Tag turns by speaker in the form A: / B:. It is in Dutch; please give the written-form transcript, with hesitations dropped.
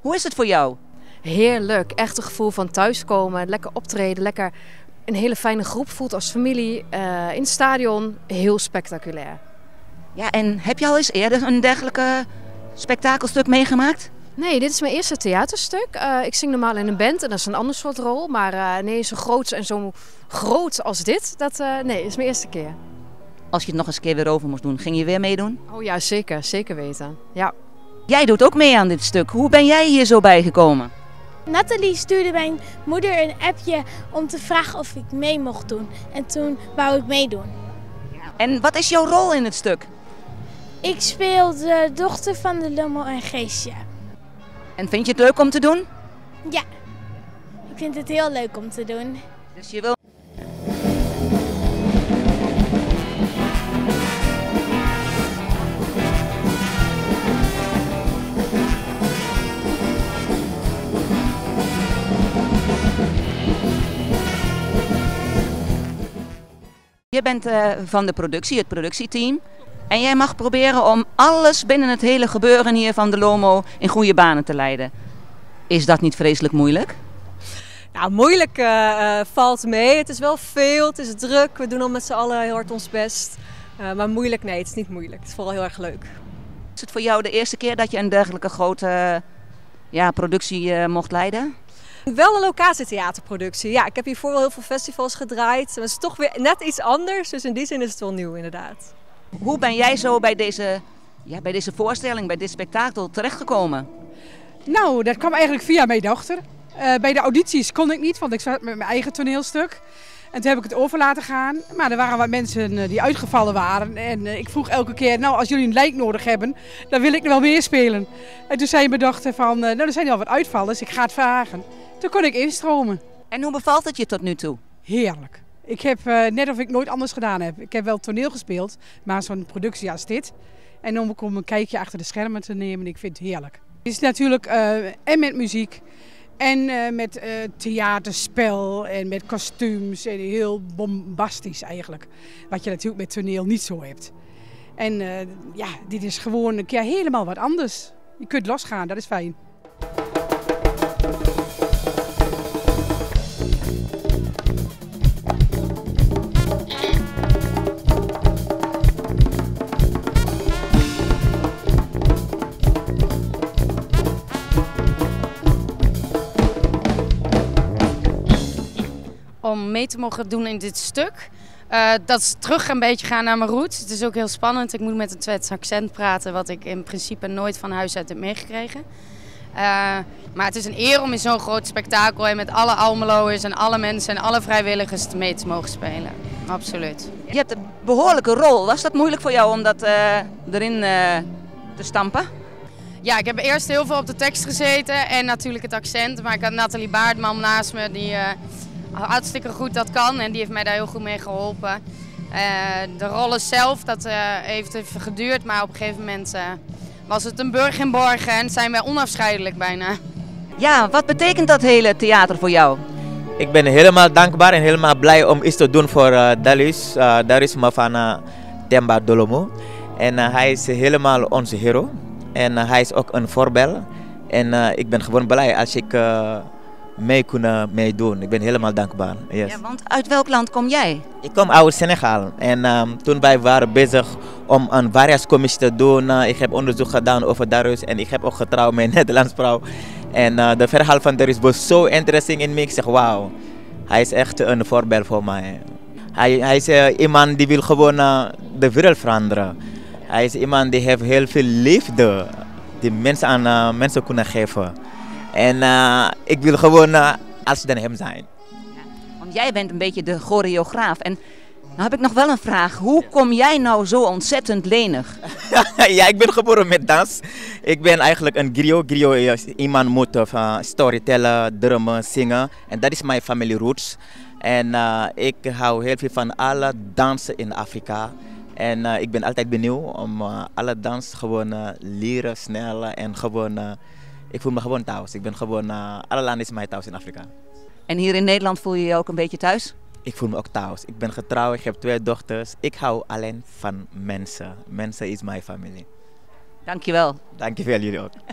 A: Hoe is het voor jou?
B: Heerlijk, echt een gevoel van thuiskomen, lekker optreden, lekker een hele fijne groep, voelt als familie in het stadion, heel spectaculair.
A: Ja, en heb je al eens eerder een dergelijke spektakelstuk meegemaakt?
B: Nee, dit is mijn eerste theaterstuk. Ik zing normaal in een band en dat is een ander soort rol, maar nee, zo groot en zo groot als dit, nee, is mijn eerste keer.
A: Als je het nog eens een keer weer over moest doen, ging je weer meedoen?
B: Oh ja, zeker, zeker weten. Ja.
A: Jij doet ook mee aan dit stuk. Hoe ben jij hier zo bijgekomen?
C: Nathalie stuurde mijn moeder een appje om te vragen of ik mee mocht doen. En toen wou ik meedoen.
A: En wat is jouw rol in het stuk?
C: Ik speel de dochter van de Lomo en Geesje.
A: En vind je het leuk om te doen?
C: Ja, ik vind het heel leuk om te doen.
A: Dus je wil... Je bent van de productie, het productieteam. En jij mag proberen om alles binnen het hele gebeuren hier van de Lomo in goede banen te leiden. Is dat niet vreselijk moeilijk?
D: Nou, moeilijk valt mee. Het is wel veel, het is druk. We doen al met z'n allen heel hard ons best. Maar moeilijk, nee, het is niet moeilijk. Het is vooral heel erg leuk.
A: Is het voor jou de eerste keer dat je een dergelijke grote productie mocht leiden?
D: Wel een locatietheaterproductie. Ja, ik heb hiervoor wel heel veel festivals gedraaid. Maar het is toch weer net iets anders. Dus in die zin is het wel nieuw inderdaad.
A: Hoe ben jij zo bij deze voorstelling, bij dit spektakel terechtgekomen?
E: Nou, dat kwam eigenlijk via mijn dochter. Bij de audities kon ik niet, want ik zat met mijn eigen toneelstuk. En toen heb ik het over laten gaan. Maar er waren wat mensen die uitgevallen waren. En ik vroeg elke keer, nou als jullie een lijk nodig hebben, dan wil ik er wel meer spelen. En toen zei mijn dochter van, nou er zijn al wat uitvallers, ik ga het vragen. Toen kon ik instromen.
A: En hoe bevalt het je tot nu toe?
E: Heerlijk. Ik heb net of ik nooit anders gedaan heb. Ik heb wel toneel gespeeld, maar zo'n productie als dit. En om een kijkje achter de schermen te nemen, ik vind het heerlijk. Het is natuurlijk en met muziek en met theaterspel en met kostuums en heel bombastisch eigenlijk. Wat je natuurlijk met toneel niet zo hebt. En dit is gewoon een keer helemaal wat anders. Je kunt losgaan, dat is fijn.
F: Om mee te mogen doen in dit stuk. Dat is terug een beetje gaan naar mijn roots. Het is ook heel spannend. Ik moet met een Twents accent praten, wat ik in principe nooit van huis uit heb meegekregen. Maar het is een eer om in zo'n groot spektakel en met alle Almeloers en alle mensen en alle vrijwilligers mee te mogen spelen. Absoluut.
A: Je hebt een behoorlijke rol. Was dat moeilijk voor jou om dat erin te stampen?
F: Ja, ik heb eerst heel veel op de tekst gezeten en natuurlijk het accent. Maar ik had Nathalie Baartman naast me die hartstikke goed dat kan en die heeft mij daar heel goed mee geholpen. De rollen zelf, dat heeft even geduurd, maar op een gegeven moment was het een burg in borgen en zijn wij onafscheidelijk bijna.
A: Ja, wat betekent dat hele theater voor jou?
G: Ik ben helemaal dankbaar en helemaal blij om iets te doen voor Darius. Darius van Temba Dolomo. En hij is helemaal onze hero. En hij is ook een voorbeeld. En ik ben gewoon blij als ik meedoen. Ik ben helemaal dankbaar. Yes.
A: Ja, want uit welk land kom jij?
G: Ik kom uit Senegal. En toen wij waren bezig om een variascommissie te doen, ik heb onderzoek gedaan over Darius en ik heb ook getrouwd met een Nederlands vrouw. En de verhaal van Darius was zo interessant in me. Ik zeg wauw, hij is echt een voorbeeld voor mij. Hij is iemand die wil gewoon de wereld veranderen. Hij is iemand die heeft heel veel liefde die mensen aan mensen kunnen geven. En ik wil gewoon als dan hem zijn.
A: Ja, want jij bent een beetje de choreograaf. En nou heb ik nog wel een vraag. Hoe kom jij nou zo ontzettend lenig?
G: Ja, ik ben geboren met dans. Ik ben eigenlijk een griot. Griot is iemand moet storytellen, drummen, zingen. En dat is mijn family roots. En ik hou heel veel van alle dansen in Afrika. En ik ben altijd benieuwd om alle dans gewoon leren, snel en gewoon... ik voel me gewoon thuis. Ik ben gewoon, alle landen is mij thuis in Afrika.
A: En hier in Nederland voel je je ook een beetje thuis?
G: Ik voel me ook thuis. Ik ben getrouwd, ik heb 2 dochters. Ik hou alleen van mensen. Mensen is mijn familie.
A: Dankjewel.
G: Dankjewel jullie ook.